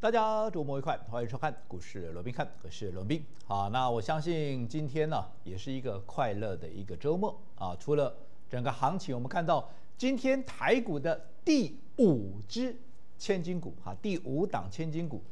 大家周末愉快，欢迎收看股市罗宾看，我是罗宾。好，那我相信今天呢也是一个快乐的一个周末啊。除了整个行情，我们看到今天台股的第5只千金股啊，第5档千金股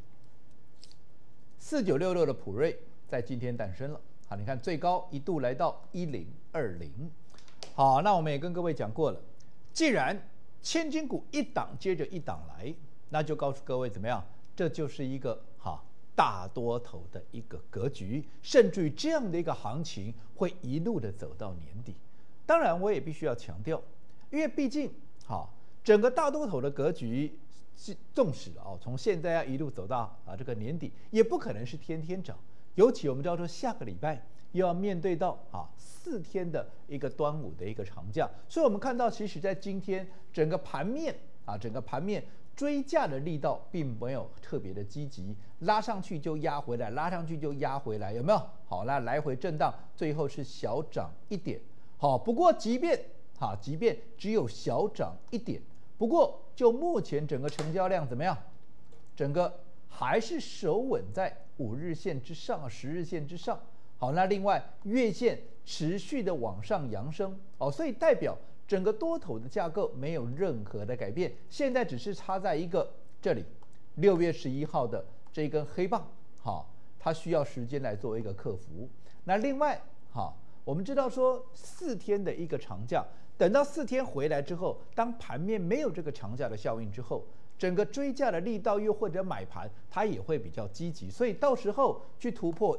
4966的普瑞在今天诞生了。好，你看最高一度来到1020。好，那我们也跟各位讲过了，既然千金股一档接着一档来，那就告诉各位怎么样？这就是一个大多头的一个格局，甚至于这样的一个行情会一路的走到年底。当然，我也必须要强调，因为毕竟整个大多头的格局，纵使从现在要一路走到这个年底，也不可能是天天涨。尤其我们知道说下个礼拜又要面对到4天的一个端午的一个长假，所以我们看到，其实在今天整个盘面追价的力道并没有特别的积极，拉上去就压回来，拉上去就压回来，有没有？好，那来回震荡，最后是小涨1点。好，不过即便只有小涨1点，不过就目前整个成交量怎么样？整个还是守稳在5日线之上、10日线之上。好，那另外月线持续的往上扬升，所以代表整个多头的架构没有任何的改变，现在只是插在一个这里6月11号的这一根黑棒，它需要时间来做一个克服。那另外我们知道说4天的一个长假，等到4天回来之后，当盘面没有这个长假的效应之后，整个追价的力道又或者买盘它也会比较积极，所以到时候去突破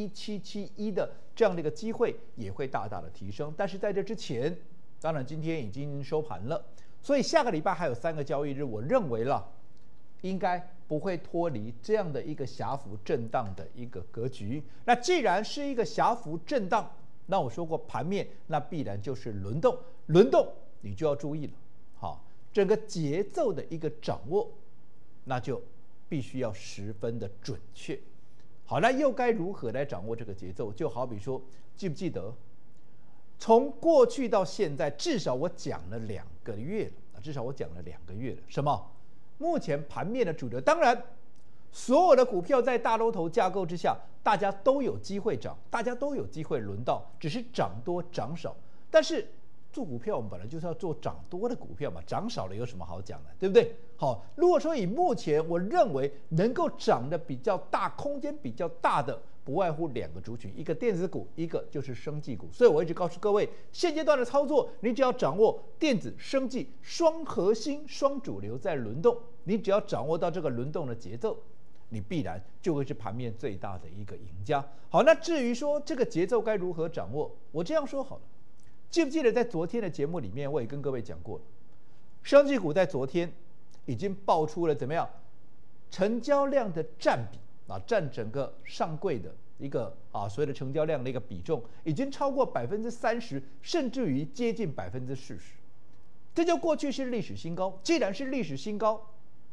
11771的这样的一个机会也会大大的提升。但是在这之前，当然今天已经收盘了，所以下个礼拜还有3个交易日，我认为应该不会脱离这样的一个狭幅震荡的一个格局。那既然是一个狭幅震荡，那我说过盘面那必然就是轮动，轮动你就要注意了。整个节奏的一个掌握，那就必须要十分的准确。好，那又该如何来掌握这个节奏？就好比说，记不记得从过去到现在，至少我讲了2个月了，什么？目前盘面的主流，当然所有的股票在大多头架构之下，大家都有机会涨，大家都有机会轮到，只是涨多涨少。但是做股票我们本来就是要做涨多的股票嘛，涨少了有什么好讲的，对不对？好，如果说以目前我认为能够涨得比较大、空间比较大的，不外乎2个族群，一个电子股，一个就是生技股。所以我一直告诉各位，现阶段的操作，你只要掌握电子、生技双核心、双主流在轮动，你只要掌握到这个轮动的节奏，你必然就会是盘面最大的一个赢家。好，那至于说这个节奏该如何掌握，我这样说好了。记不记得在昨天的节目里面，我也跟各位讲过了，生技股在昨天已经爆出了怎么样成交量的占比占整个上柜的一个所谓的成交量的一个比重，已经超过30%，甚至于接近40%，这就过去是历史新高。既然是历史新高，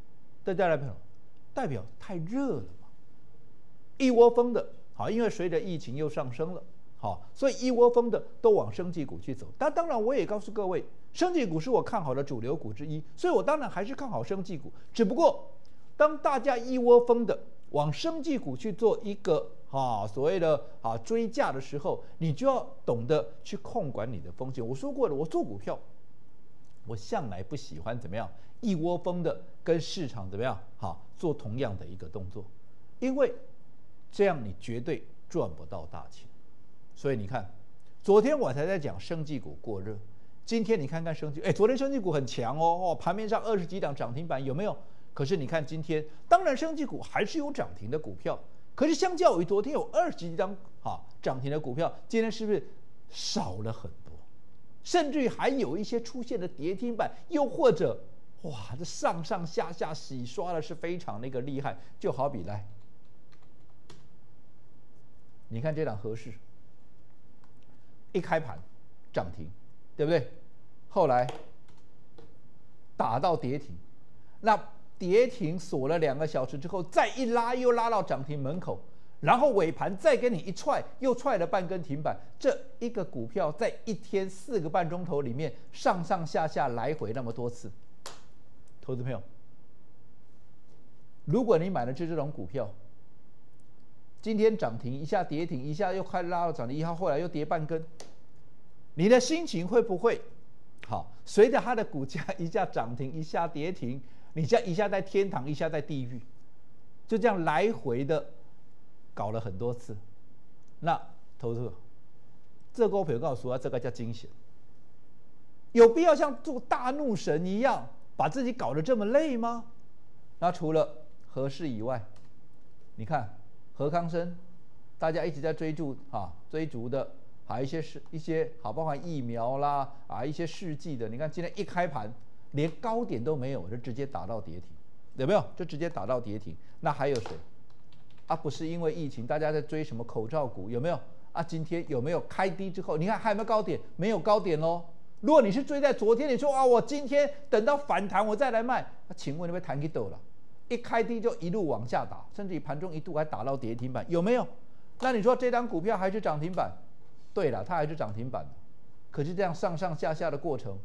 代表太热了嘛，一窝蜂的因为随着疫情又上升了。所以一窝蜂的都往生技股去走。但当然，我也告诉各位，生技股是我看好的主流股之一，所以我当然还是看好生技股。只不过，当大家一窝蜂的往生技股去做一个所谓的追价的时候，你就要懂得去控管你的风险。我说过了，我做股票，我向来不喜欢怎么样一窝蜂的跟市场怎么样做同样的一个动作，因为这样你绝对赚不到大钱。所以你看，昨天我才在讲生技股过热，今天你看看生技，昨天生技股很强盘面上20几档涨停板有没有？可是你看今天，当然生技股还是有涨停的股票，可是相较于昨天有20几档涨停的股票，今天是不是少了很多？甚至于还有一些出现了跌停板，又或者这上上下下洗刷的是非常那个厉害。就好比来，你看这档和氏。一开盘涨停，对不对？后来打到跌停，那跌停锁了2个小时之后，再一拉又拉到涨停门口，然后尾盘再给你一踹，又踹了半根停板。这一个股票在1天4个半钟头里面上上下下来回那么多次，投资朋友， 如果你买的是这种股票，今天涨停一下跌停，一下又快拉到涨停1号，后来又跌半根，你的心情会不会好？随着它的股价一下涨停，一下跌停，你这样一下在天堂，一下在地狱，就这样来回的搞了很多次。那投资者，这股票告诉我，这个叫惊险。有必要像做大怒神一样把自己搞得这么累吗？那除了和氏以外，你看和康生，大家一直在追逐的，还有一些好，包含疫苗啦一些试剂的。你看今天一开盘，连高点都没有，就直接打到跌停，有没有？就直接打到跌停。那还有谁？不是因为疫情，大家在追什么口罩股，有没有？今天有没有开低之后？你看还有没有高点？没有高点咯。如果你是追在昨天，你说我今天等到反弹我再来卖，请问你被弹给抖了？一开低就一路往下打，甚至于盘中一度还打到跌停板，有没有？那你说这张股票还是涨停板？对了，它还是涨停板，可是这样上上下下的过程，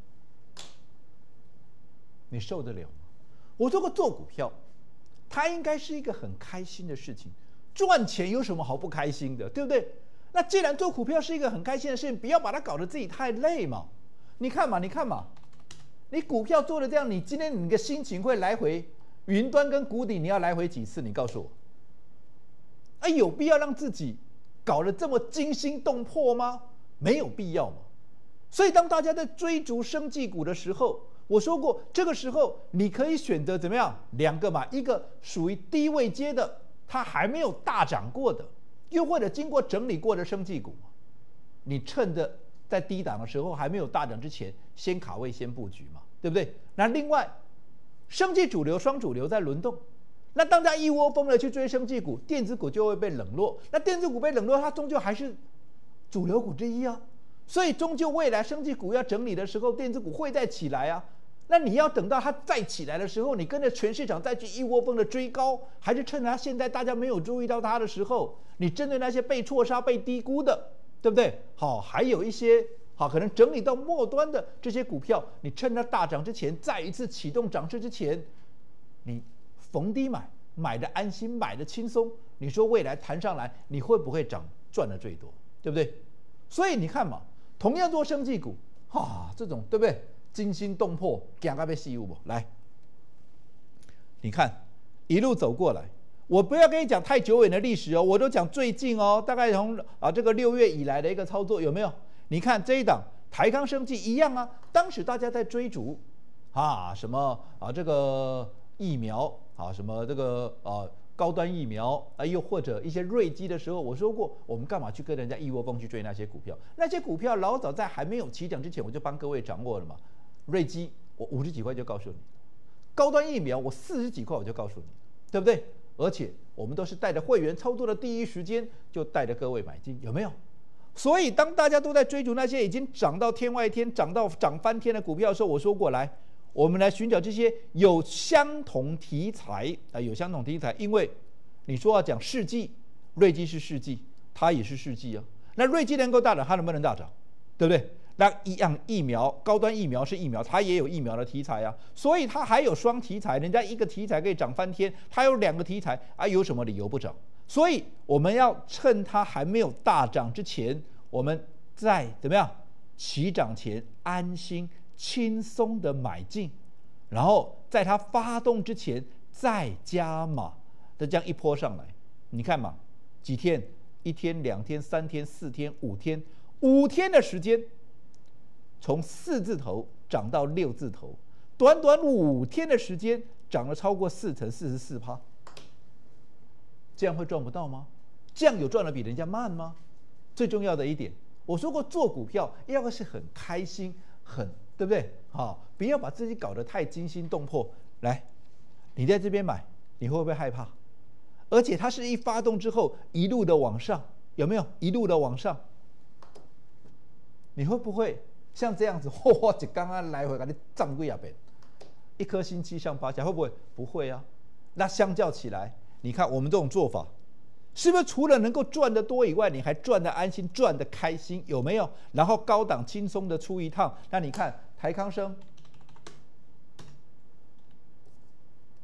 你受得了吗？我说过做股票，它应该是一个很开心的事情，赚钱有什么好不开心的，对不对？那既然做股票是一个很开心的事情，不要把它搞得自己太累嘛。你看嘛，你股票做的这样，你今天你的心情会来回云端跟谷底，你要来回几次？你告诉我，有必要让自己搞得这么惊心动魄吗？没有必要嘛。所以当大家在追逐生技股的时候，我说过，这个时候你可以选择怎么样？两个嘛，一个属于低位阶的，它还没有大涨过的，又或者经过整理过的生技股，你趁着在低档的时候还没有大涨之前，先卡位先布局嘛，对不对？那另外，生技主流双主流在轮动，那当大家一窝蜂的去追生技股，电子股就会被冷落。那电子股被冷落，它终究还是主流股之一啊。所以终究未来生技股要整理的时候，电子股会再起来啊。那你要等到它再起来的时候，你跟着全市场再去一窝蜂的追高，还是趁它现在大家没有注意到它的时候，你针对那些被错杀、被低估的，对不对？好，还有一些可能整理到末端的这些股票，你趁它大涨之前，再一次启动涨势之前，你逢低买，买的安心，买的轻松。你说未来弹上来，你会不会赚的最多，对不对？所以你看嘛，同样做生技股，这种对不对？惊心动魄，惊到要死有不？来，你看一路走过来，我不要跟你讲太久远的历史哦，我都讲最近哦，大概从这个6月以来的一个操作，有没有？你看这一档台康生技一样啊，当时大家在追逐什么这个疫苗什么这个高端疫苗又或者一些瑞基的时候，我说过，我们干嘛去跟人家一窝蜂去追那些股票？那些股票老早在还没有起涨之前，我就帮各位掌握了嘛。瑞基我50几块就告诉你，高端疫苗我40几块我就告诉你，对不对？而且我们都是带着会员操作的第一时间就带着各位买进，有没有？所以当大家都在追逐那些已经涨到天外天、涨翻天的股票的时候，我说过来，我们来寻找这些有相同题材有相同题材，因为你说要讲世纪，瑞基是世纪，它也是世纪啊。那瑞基能够大涨，它能不能大涨？对不对？那一样疫苗，高端疫苗是疫苗，它也有疫苗的题材啊，所以它还有双题材，人家一个题材可以涨翻天，它有2个题材有什么理由不涨？所以我们要趁它还没有大涨之前，我们在怎么样起涨前安心轻松的买进，然后在它发动之前再加码的这样一波上来，你看嘛，几天？1天、2天、3天、4天、5天，5天的时间，从4字头涨到6字头，短短5天的时间涨了超过4成，44%。这样会赚不到吗？这样有赚得比人家慢吗？最重要的一点，我说过做股票要是很开心，对不对？不要把自己搞得太惊心动魄。来，你在这边买，你会不会害怕？而且它是一发动之后一路的往上，有没有？一路的往上，你会不会像这样子？就刚刚来回给你涨几遍，一颗星期上8家，会不会？不会啊。那相较起来，你看我们这种做法，是不是除了能够赚得多以外，你还赚得安心、赚得开心，有没有？然后高档轻松的出一趟。那你看台康生，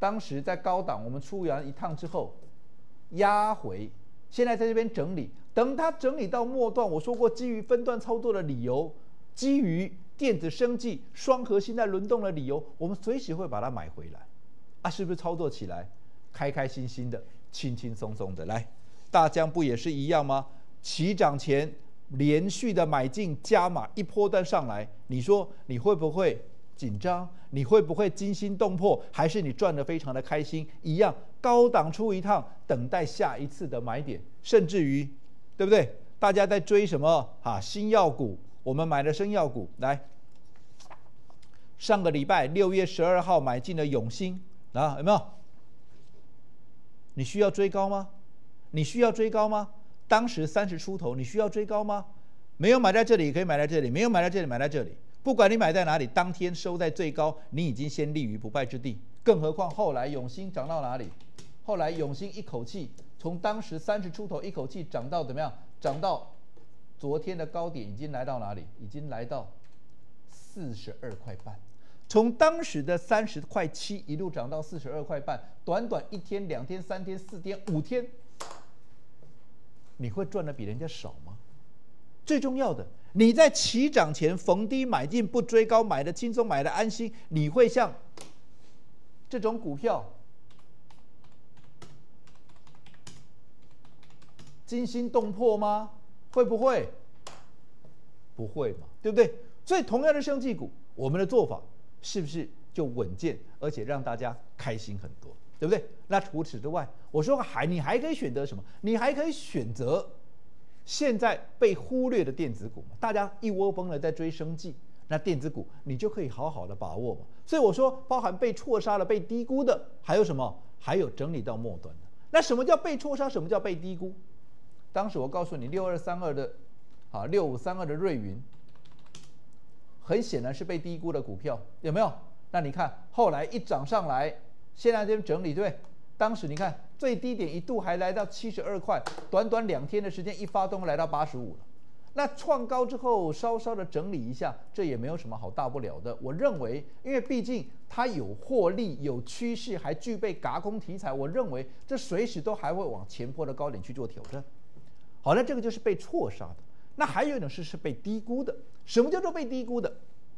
当时在高档我们出完一趟之后压回，现在在这边整理，等它整理到末段，我说过基于分段操作的理由，基于电子生技双核心在轮动的理由，我们随时会把它买回来啊，是不是操作起来开开心心的、轻轻松松的？来，大江不也是一样吗？起涨前连续的买进加码一波段上来，你说你会不会紧张？你会不会惊心动魄？还是你赚得非常的开心？一样高档出一趟，等待下一次的买点，甚至于，对不对？大家在追什么啊？新药股，我们买的生药股，来，上个礼拜6月12号买进了永兴啊，有没有？你需要追高吗？你需要追高吗？当时30出头，你需要追高吗？没有买在这里，可以买在这里；没有买在这里，买在这里。不管你买在哪里，当天收在最高，你已经先立于不败之地。更何况后来永兴涨到哪里？后来永兴一口气从当时30出头一口气涨到怎么样？涨到昨天的高点已经来到哪里？已经来到42块半。从当时的30块7一路涨到42块半，短短1天、2天、3天、4天、5天，你会赚的比人家少吗？最重要的，你在起涨前逢低买进，不追高，买的轻松，买的安心，你会像这种股票惊心动魄吗？会不会？不会嘛，对不对？所以同样的生技股，我们的做法是不是就稳健，而且让大家开心很多，对不对？那除此之外，我说你还可以选择什么？你还可以选择现在被忽略的电子股嘛，大家一窝蜂的在追生技，那电子股你就可以好好的把握嘛。所以我说，包含被错杀的、被低估的，还有什么？还有整理到末端的。那什么叫被错杀？什么叫被低估？当时我告诉你，6232的6532的瑞云，很显然是被低估的股票，有没有？那你看后来一涨上来，现在这边整理，对不对？当时你看最低点一度还来到72块，短短2天的时间一发动来到85了。那创高之后稍稍的整理一下，这也没有什么好大不了的。我认为，因为毕竟它有获利、有趋势，还具备轧空题材，我认为这随时都还会往前波的高点去做挑战。好，那这个就是被错杀的。那还有一种是被低估的。什么叫做被低估的？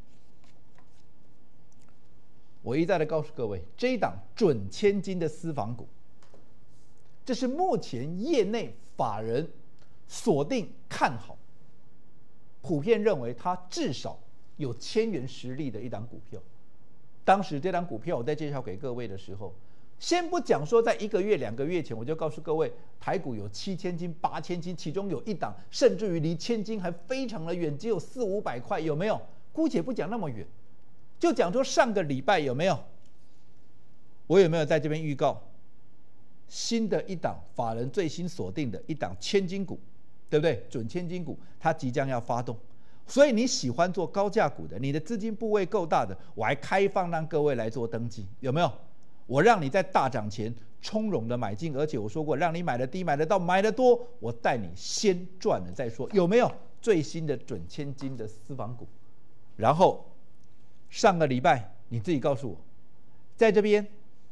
我一再的告诉各位，这一档准千金的私房股，这是目前业内法人锁定看好，普遍认为它至少有1000元实力的一档股票。当时这档股票我在介绍给各位的时候，先不讲说在1个月、2个月前，我就告诉各位，台股有7000金、8000金，其中有一档甚至于离1000金还非常的远，只有400-500块，有没有？姑且不讲那么远，就讲说上个礼拜有没有？我有没有在这边预告新的一档法人最新锁定的一档千金股，对不对？准千金股它即将要发动，所以你喜欢做高价股的，你的资金部位够大的，我还开放让各位来做登记，有没有？我让你在大涨前从容的买进，而且我说过，让你买的低、买得到、买得多，我带你先赚了再说，有没有最新的准千金的私房股？然后上个礼拜你自己告诉我，在这边，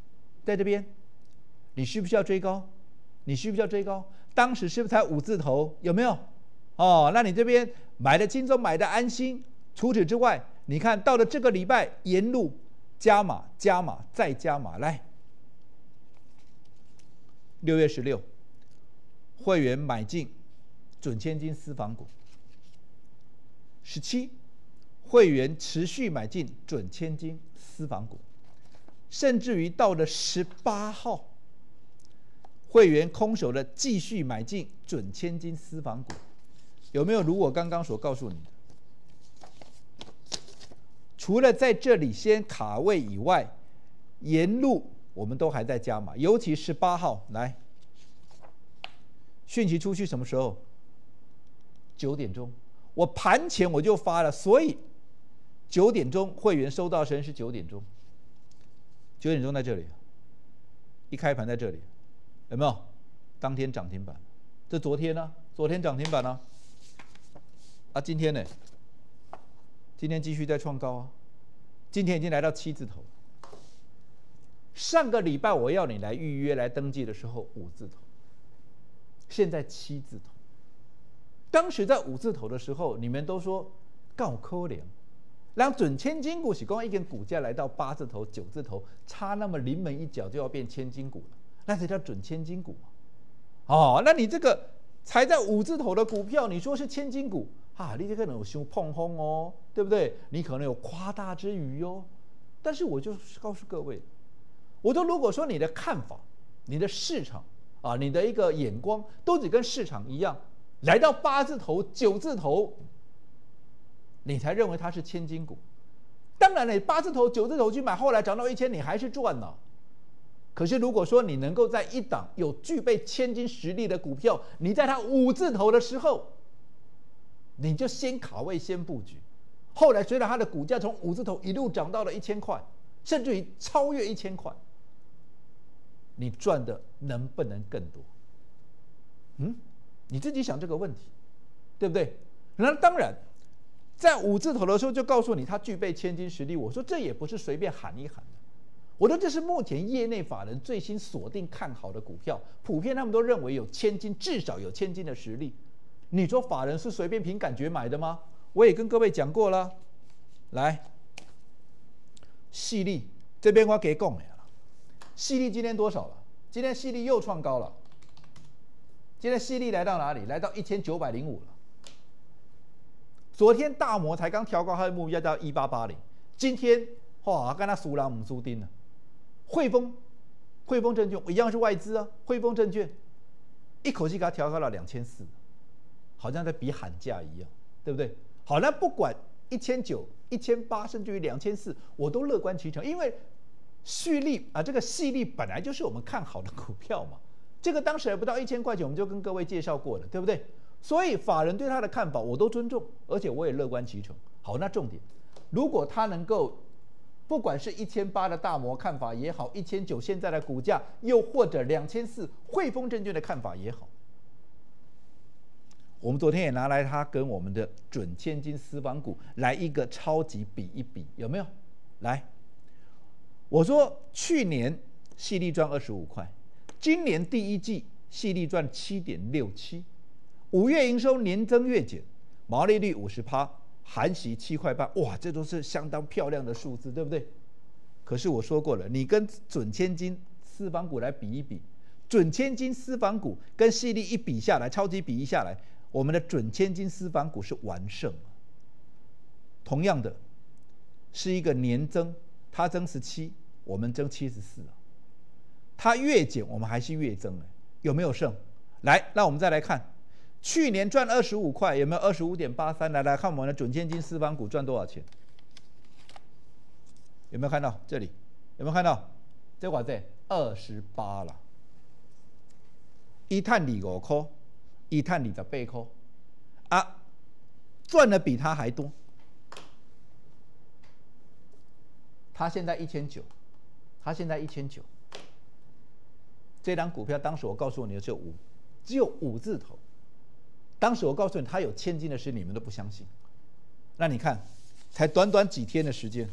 你需不需要追高？你需不需要追高？当时是不是才5字头？有没有？哦，那你这边买的轻松，买的安心。除此之外，你看到了这个礼拜沿路加码、加码再加码，来，6月16，会员买进准千金私房股；17，会员持续买进准千金私房股，甚至于到了18号，会员空手的继续买进准千金私房股，有没有如我刚刚所告诉你的？除了在这里先卡位以外，沿路我们都还在加码，尤其18号来，讯息出去什么时候？9点钟，我盘前我就发了，所以9点钟会员收到的时间是9点钟，9点钟在这里，一开盘在这里，有没有？当天涨停板，这昨天呢？昨天涨停板呢？啊，今天呢？今天继续在创高啊，今天已经来到7字头， 上个礼拜我要你来预约来登记的时候5字头，现在7字头。当时在5字头的时候，你们都说够可怜，让准千金股是光一根股价来到8字头、9字头，差那么临门一脚就要变千金股了，那才叫准千金股哦，那你这个才在5字头的股票，你说是千金股啊？你这个可能有修碰轰哦，对不对？你可能有夸大之余哦。但是我就告诉各位，我说如果说你的看法、你的市场啊、你的一个眼光都只跟市场一样，来到8字头、9字头，你才认为它是千金股。当然了，8字头、9字头去买，后来涨到1000，你还是赚了。可是如果说你能够在一档有具备千金实力的股票，你在它5字头的时候，你就先卡位、先布局。后来随着它的股价从5字头一路涨到了1000块，甚至于超越1000块，你赚的能不能更多？你自己想这个问题，对不对？那当然，在5字头的时候就告诉你它具备千金实力。我说这也不是随便喊一喊的，我说这是目前业内法人最新锁定看好的股票，普遍他们都认为有千金，至少有千金的实力。你说法人是随便凭感觉买的吗？我也跟各位讲过了。来，细粒这边我给讲了，细粒今天多少了？今天细粒又创高了。今天细粒来到哪里？来到1905了。昨天大摩才刚调高它的目标到1880，今天哇，跟他输人不输丁了。汇丰证券一样是外资啊，汇丰证券一口气给它调高到2400，好像在比喊价一样，对不对？好，那不管1900、1800，甚至于2400，我都乐观其成，因为蓄力啊，这个细粒本来就是我们看好的股票嘛。这个当时还不到1000块钱，我们就跟各位介绍过了，对不对？所以法人对他的看法我都尊重，而且我也乐观其成。好，那重点，如果他能够，不管是1800的大摩看法也好，1900现在的股价，又或者2400汇丰证券的看法也好，我们昨天也拿来它跟我们的准千金私房股来一个超级比一比，有没有？来，我说去年细粒赚25块。今年第一季细粒赚7.67%，5月营收年增月减，毛利率50%，含息7块半，哇，这都是相当漂亮的数字，对不对？可是我说过了，你跟准千金私房股来比一比，准千金私房股跟细粒一比下来，超级比一下来，我们的准千金私房股是完胜。同样的，是一个年增，它增17，我们增74啊。它月减，我们还是月增，有没有胜？来，那我们再来看，去年赚25块，有没有25.83？来看我们的准千金私房股赚多少钱？有没有看到这里？有没有看到？这我这28了，一探25块，一探28块，啊，赚的比它还多。它现在1900，它现在1900。这张股票当时我告诉你的只有5字头，当时我告诉你它有千金的事，你们都不相信。那你看，才短短几天的时间，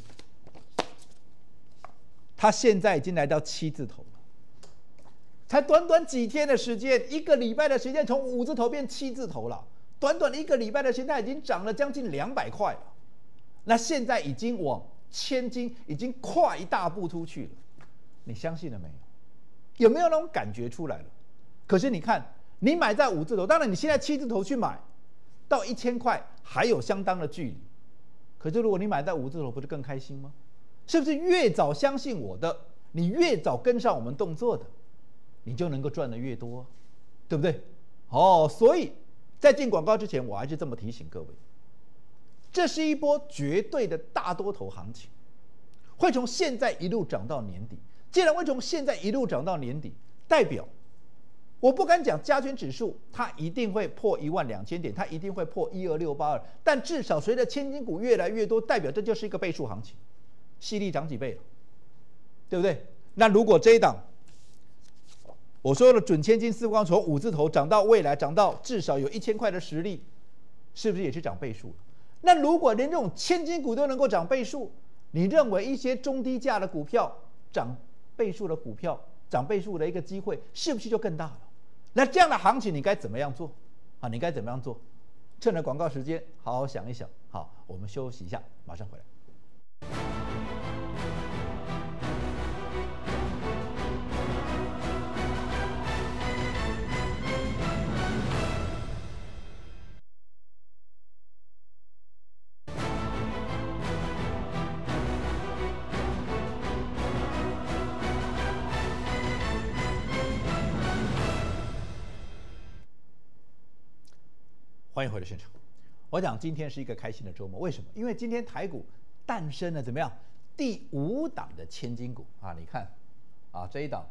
它现在已经来到7字头了。才短短几天的时间，1个礼拜的时间，从5字头变7字头了。短短1个礼拜的时间，它已经涨了将近200块了。那现在已经往千金已经跨一大步出去了，你相信了没有？有没有那种感觉出来了？可是你看，你买在5字头，当然你现在7字头去买，到1000块还有相当的距离。可是如果你买在5字头，不是更开心吗？是不是越早相信我的，你越早跟上我们动作的，你就能够赚得越多，对不对？所以在进广告之前，我还是这么提醒各位，这是一波绝对的大多头行情，会从现在一路涨到年底。既然会从现在一路涨到年底，代表我不敢讲加权指数它一定会破12000点，它一定会破12682，但至少随着千金股越来越多，代表这就是一个倍数行情。细粒涨几倍了，对不对？那如果这一档我说的准千金私房从5字头涨到未来涨到至少有1000块的实力，是不是也是涨倍数了？那如果连这种千金股都能够涨倍数，你认为一些中低价的股票涨倍数的股票，涨倍数的一个机会，是不是就更大了？那这样的行情你该怎么样做？你该怎么样做？趁着广告时间，好好想一想。好，我们休息一下，马上回来。欢迎回到现场。我讲今天是一个开心的周末，为什么？因为今天台股诞生了怎么样？第5档的千金股啊！你看啊，这一档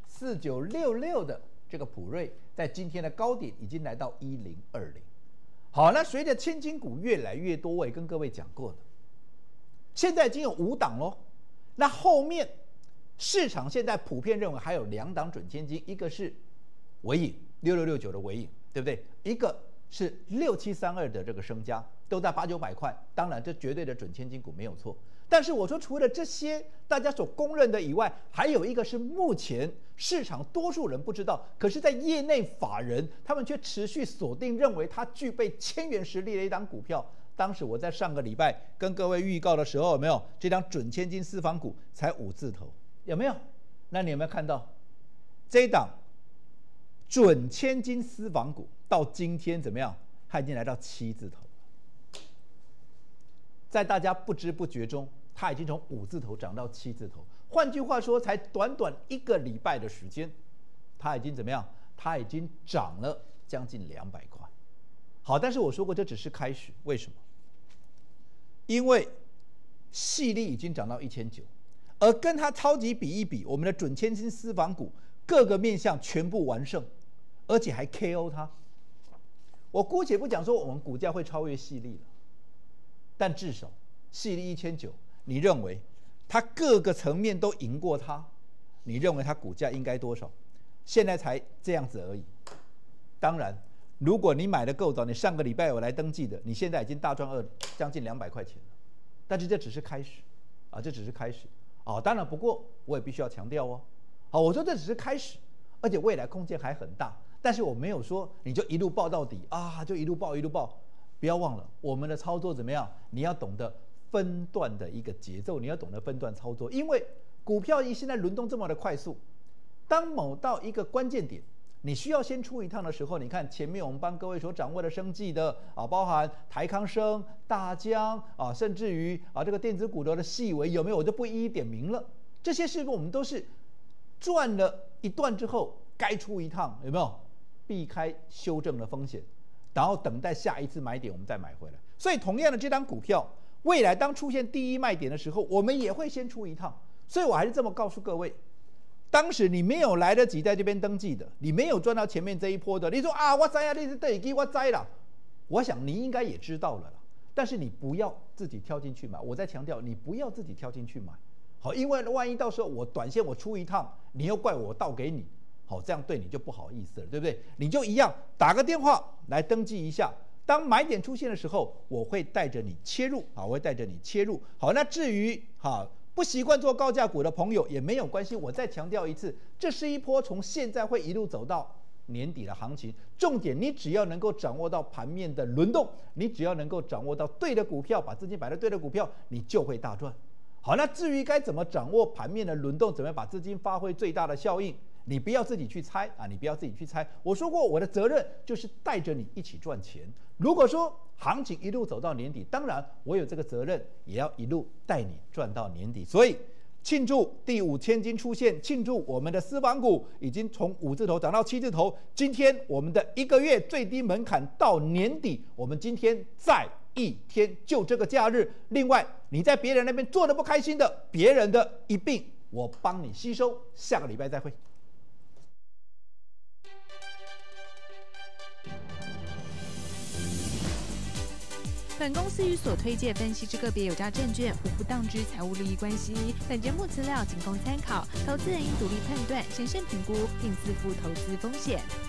4966的这个普瑞，在今天的高点已经来到1020。好，那随着千金股越来越多，我也跟各位讲过了，现在已经有5档喽。那后面市场现在普遍认为还有2档准千金，一个是微影6669的微影，对不对？一个是6732的这个升家，都在800、900块。当然，这绝对的准千金股没有错。但是我说，除了这些大家所公认的以外，还有一个是目前市场多数人不知道，可是在业内法人他们却持续锁定，认为它具备1000元实力的一档股票。当时我在上个礼拜跟各位预告的时候，有没有这档准千金私房股才5字头？有没有？那你有没有看到这一档准千金私房股到今天怎么样？它已经来到7字头了，在大家不知不觉中，它已经从5字头涨到7字头。换句话说，才短短1个礼拜的时间，它已经怎么样？它已经涨了将近200块。好，但是我说过这只是开始，为什么？因为细粒已经涨到1900，而跟它超级比一比，我们的准千金私房股各个面向全部完胜，而且还 KO 它。我姑且不讲说我们股价会超越细粒了，但至少细粒1900，你认为它各个层面都赢过它，你认为它股价应该多少？现在才这样子而已。当然，如果你买的够早，你上个礼拜有来登记的，你现在已经大赚将近200块钱了。但是这只是开始啊，这只是开始啊。当然，不过我也必须要强调哦，好，我说这只是开始，而且未来空间还很大。但是我没有说你就一路抱到底啊，就一路抱一路抱。不要忘了我们的操作怎么样？你要懂得分段的一个节奏，你要懂得分段操作，因为股票现在轮动这么的快速，当某到一个关键点，你需要先出一趟的时候，你看前面我们帮各位所掌握的生技的啊，包含台康生、大江啊，甚至于啊这个电子股的细微有没有，我就不一一点名了。这些是不是我们都是赚了一段之后该出一趟，有没有？避开修正的风险，然后等待下一次买点，我们再买回来。所以同样的这张股票，未来当出现第一卖点的时候，我们也会先出一趟。所以我还是这么告诉各位，当时你没有来得及在这边登记的，你没有赚到前面这一波的，你说啊，我知啊，你是对给我栽了，我想你应该也知道了啦。但是你不要自己跳进去买，我在强调，你不要自己跳进去买，好，因为万一到时候我短线我出一趟，你又怪我倒给你。好，这样对你就不好意思了，对不对？你就一样打个电话来登记一下，当买点出现的时候，我会带着你切入，我会带着你切入。好，那至于不习惯做高价股的朋友也没有关系，我再强调一次，这是一波从现在会一路走到年底的行情。重点，你只要能够掌握到盘面的轮动，你只要能够掌握到对的股票，把资金摆在对的股票，你就会大赚。好，那至于该怎么掌握盘面的轮动，怎么样把资金发挥最大的效应？你不要自己去猜啊！你不要自己去猜。我说过，我的责任就是带着你一起赚钱。如果说行情一路走到年底，当然我有这个责任，也要一路带你赚到年底。所以，庆祝第5千金出现，庆祝我们的私房股已经从5字头涨到7字头。今天我们的1个月最低门槛到年底，我们今天再1天，就这个假日。另外，你在别人那边做的不开心的，别人的一并我帮你吸收。下个礼拜再会。 本公司与所推介分析之个别有价证券无不当之财务利益关系。本节目资料仅供参考，投资人应独立判断、审慎评估，并自负投资风险。